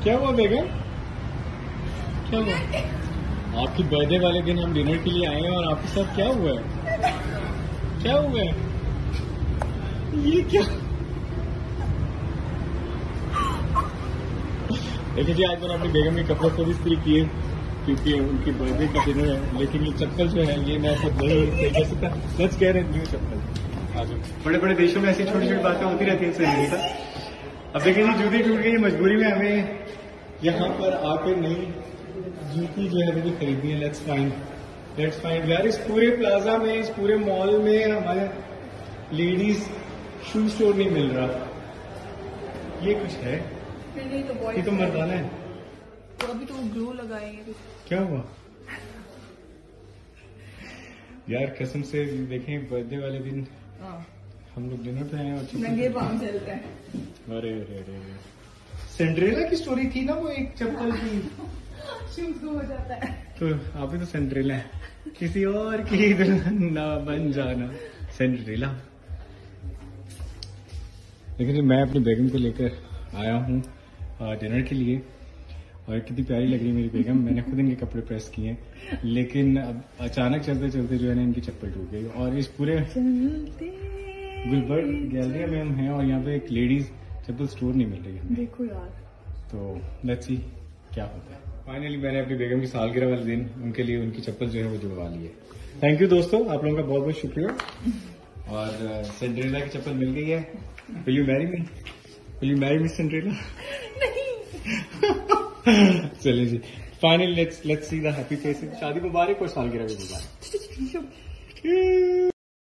क्या हुआ बेगम? क्या हुआ? आपकी बर्थडे वाले दिन हम डिनर के लिए आए हैं और आपके साथ क्या हुआ है? क्या हुआ है? ये क्या? देखिए जी, आज मैंने अपनी बेगम के कपड़े को भी इस्त्री किए क्योंकि उनकी बर्थडे का डिनर है, लेकिन ये चप्पल जो है ये मैं सब नहीं कर सकता। सच कह रहे हैं, न्यू चप्पल। आज बड़े बड़े देशों में ऐसी छोटी छोटी बातें होती रहती हैं सही का। अब देखिए जी, जूती टूट गई, मजबूरी में हमें यहाँ पर आकर नई जूती जो है वो खरीदनी है। लेट्स फाइंड यार, इस पूरे प्लाजा में, इस पूरे मॉल में हमारे लेडीज शू स्टोर नहीं मिल रहा। ये कुछ है, ये तो मर्दाना है। तो अभी तो ग्लू लगाएंगे। क्या हुआ यार? कसम से देखें, बर्थडे वाले दिन हम लोग डिनर पे आए और नंगे पाँव चलते हैं। अरे अरे अरे, सिंड्रेला की स्टोरी थी ना वो, एक चप्पल की शूज हो जाता है। तो आप ही तो सिंड्रेला है, किसी और की दुल्हन ना बन जाना सिंड्रेला। लेकिन मैं अपनी बेगम को लेकर आया हूँ डिनर के लिए, और कितनी प्यारी लग रही है मेरी बेगम। मैंने खुद इनके कपड़े प्रेस किए हैं, लेकिन अब अचानक चलते चलते जो है ना इनकी चप्पल टूट गई। और इस पूरे गुलबर्ग गैलरी में हम हैं और यहाँ पे एक लेडीज चप्पल स्टोर नहीं मिल रही है। देखो यार, तो लेट्स सी क्या होता है। फाइनली मैंने अपनी बेगम की सालगिरह वाले दिन उनके लिए उनकी चप्पल जो है वो जुड़वा ली है। थैंक यू दोस्तों, आप लोगों का बहुत बहुत शुक्रिया। और सिंड्रेला की चप्पल मिल गई है। Will you marry me? Will you marry me Cinderella? चलिए जी, finally let's see the happy faces. शादी मुबारक और सालगिरह भी मुबारक।